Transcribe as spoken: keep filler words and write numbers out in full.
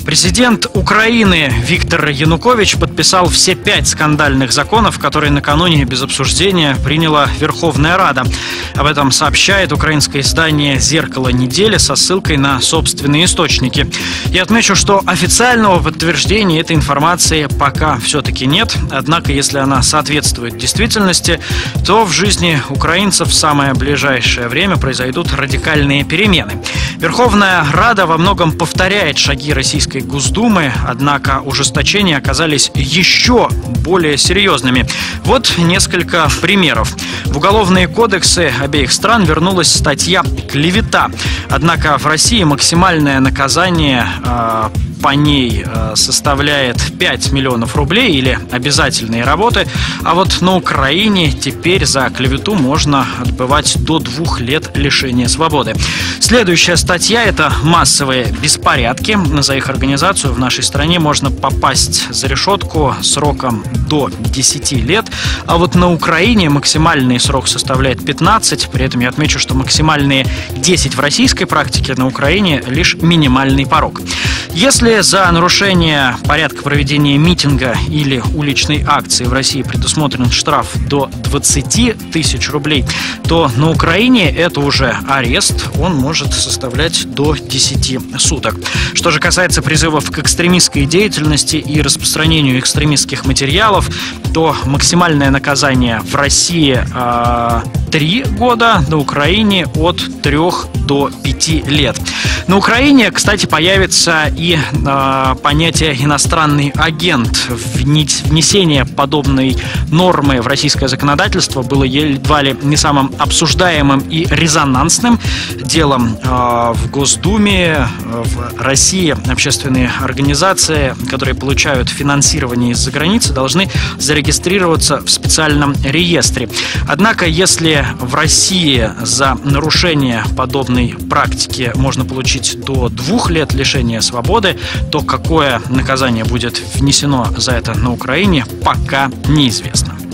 Президент Украины Виктор Янукович подписал все пять скандальных законов, которые накануне без обсуждения приняла Верховная Рада. Об этом сообщает украинское издание «Зеркало недели» со ссылкой на собственные источники. Я отмечу, что официального подтверждения этой информации пока все-таки нет. Однако, если она соответствует действительности, то в жизни украинцев в самое ближайшее время произойдут радикальные перемены. Верховная Рада во многом повторяет шаги Российской Госдумы, однако ужесточения оказались еще более серьезными. Вот несколько примеров. В уголовные кодексы обеих стран вернулась статья «Клевета». Однако в России максимальное наказание э, по ней э, составляет пять миллионов рублей или обязательные работы, а вот на Украине теперь за клевету можно отбывать до двух лет лишения свободы. Следующая статья – это массовые беспорядки. За их организацию в нашей стране можно попасть за решетку сроком до десяти лет, а вот на Украине максимальный срок составляет пятнадцать. При этом я отмечу, что максимальные десять в российской практике, на Украине лишь минимальный порог. Если за нарушение порядка проведения митинга или уличной акции в России предусмотрен штраф до двадцати тысяч рублей, то на Украине это уже арест, он может составлять до десяти суток. Что же касается призывов к экстремистской деятельности и распространению экстремистских материалов, то максимальное наказание в России э, три года, на Украине от трех до пяти лет. На Украине, кстати, появится и э, понятие «иностранный агент». Внесение подобной нормы в российское законодательство было едва ли не самым обсуждаемым и резонансным делом э, в Госдуме. В России общественные организации, которые получают финансирование из-за границы, должны зарегистрироваться в специальном реестре. Однако, если в России за нарушение подобной практики можно получить до двух лет лишения свободы, то какое наказание будет внесено за это на Украине, пока неизвестно.